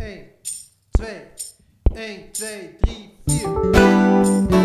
1, 2, 3, 4.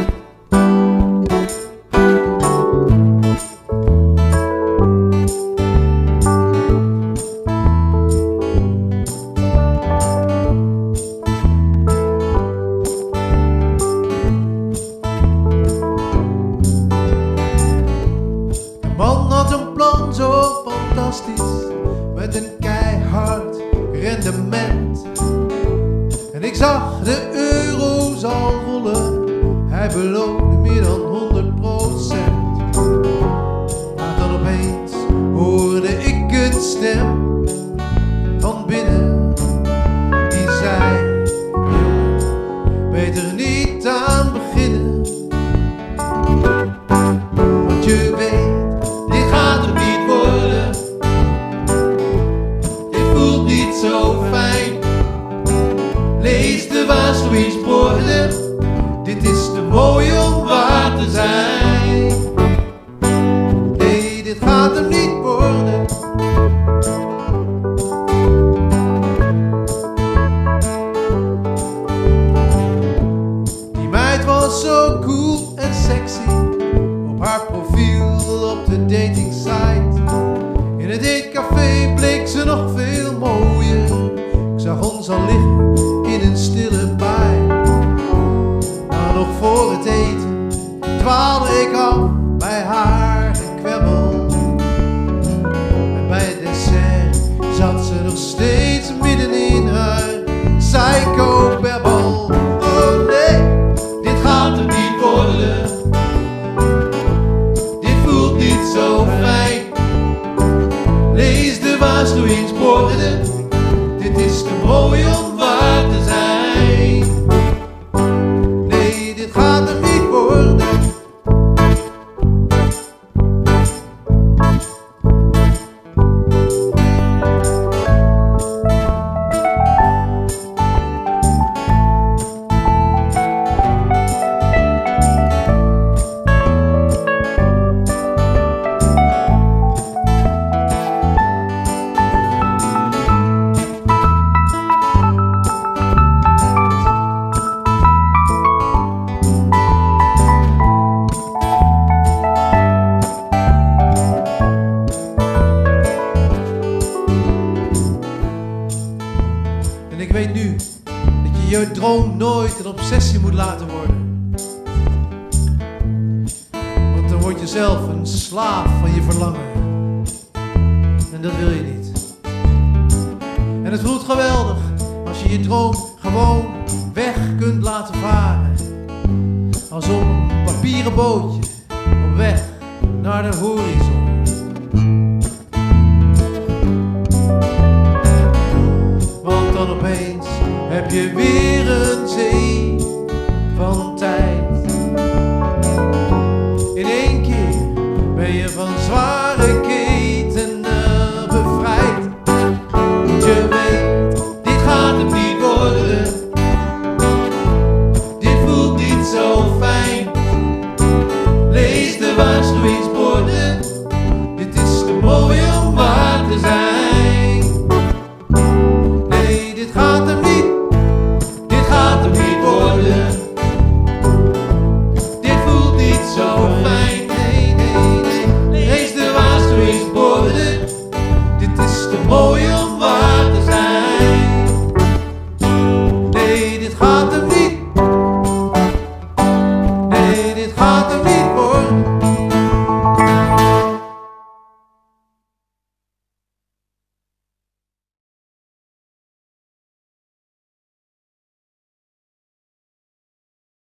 Met een keihard rendement. En ik zag de euro's al rollen. Hij beloofde meer dan 100%. Maar dan opeens hoorde ik een stem van binnen die zei: jongen, beter niet aan beginnen. Want je weet, dit gaat hem niet worden. Niet zo fijn. Lees de waarschuwingsborden. Dit is te mooi om waar te zijn. Nee, dit gaat hem niet worden. Die meid was zo cool en sexy. Op haar profiel op de datingsite. In het eetcafé bleek ze nog veel mooier. Ik zag ons al liggen in een stille baai. Maar nog voor het eten dwaalde ik af bij haar gekwebbel. En bij het dessert zat ze nog steeds midden in haar psycho-babbel. Oh nee, dit gaat er niet worden. Dit voelt niet zo fijn. Lees de waarschuwingsborden. Dit is te mooi om waar te zijn. Nee, dit gaat hem niet worden. Ik weet nu dat je je droom nooit een obsessie moet laten worden. Want dan word je zelf een slaaf van je verlangen. En dat wil je niet. En het voelt geweldig als je je droom gewoon weg kunt laten varen. Als op een papieren bootje op weg naar de horizon. Dan opeens heb je weer een zee van tijd. In één keer ben je van zware ketenen bevrijd. Want je weet, dit gaat hem niet worden. Dit voelt niet zo fijn. Lees de waarschuwingsborden. Dit is te mooi om waar te zijn. Dit gaat hem niet worden. Dit voelt niet zo fijn. Nee, nee, nee. Lees de waarschuwingsborden. Dit is te mooi om waar te zijn. Nee, dit gaat hem niet. Nee, dit gaat hem niet.